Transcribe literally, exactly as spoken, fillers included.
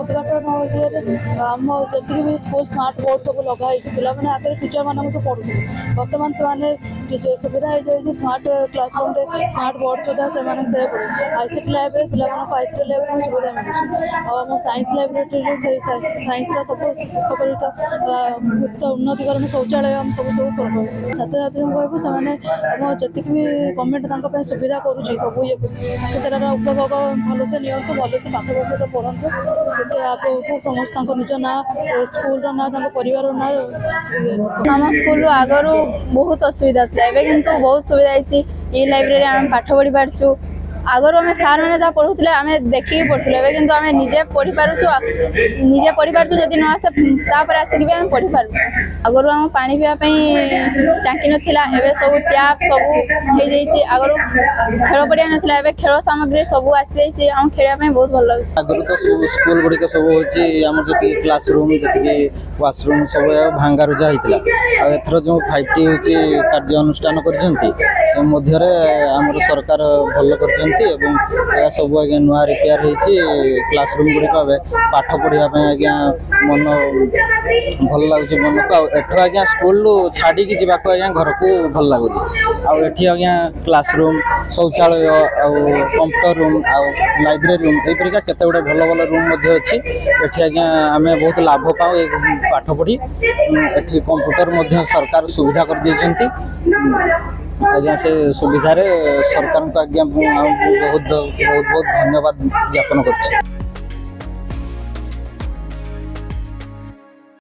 उद्घाटन आम जी भी स्कूल स्मार्ट बोर्ड सब लगाई पे आगे टीचर मैंने जो पढ़ुते बर्तमान से सुविधा हो जाए स्मार्ट क्लासरूम स्मार्ट बोर्ड सहित से आईसीटी लाइब्रेरी पे आईसीटी लाइब्रेरी सुविधा मिलूँ साइंस लाइब्रेरी साइंस सब उपकृत उन्नतिकरण शौचालय आम सब सब छात्र छात्री कहूँ से जी भी गवर्नमेंट सुविधा करुँच सब ये से उपभोग भलसे नि भलसे पाठ बस पढ़तु आगे समस्त निज ना स्कूल ना परिवार ना आम स्कूल आगर बहुत असुविधा था किंतु बहुत सुविधा है लाइब्रेरी आम पाठ पढ़ी पार्चु आगर आम सार मैंने जहाँ पढ़ुले आम देखिए पढ़ुले कि आम निजे पढ़ी पार्चु निजे पढ़ी पार्चु जब न आसे आसिक भी आम पढ़ी पार्चु आगर आम पानी पीवाई टांकी नाला एवं सब टैप सब हो जाइए आगर खेल पड़िया नाला खेल सामग्री सब आसी आम खेलने बहुत भल लगे आगुरी तो स्कूल गुड़िक सब होम जी क्लासरूम जी वाशरूम सब भांगा रुजा होता है एथर जो फाइव टी हूँ कार्य अनुष्ठान कर सरकार भल कर सब आज्ञा नुआ रिपेयर हो क्लासरूम गुड़िक पाठ पढ़ापी आज्ञा मन भल लगुच मन को एठ आज्ञा स्कूल छाड़ी जावाक आज्ञा घर को भल लगुनि आठी आज्ञा क्लासरूम शौचालय कंप्यूटर रूम आ लाइब्रेरी रूम यहीपरिका केते गुडे भल भल रूम अच्छी एठी आज्ञा आम बहुत लाभ पाऊ पाठ पढ़ी एठी कंप्यूटर सरकार सुविधा कर देइछंती आज्ञा से सुविधा रे सरकार को आज्ञा बहुत बहुत बहुत धन्यवाद ज्ञापन करछि।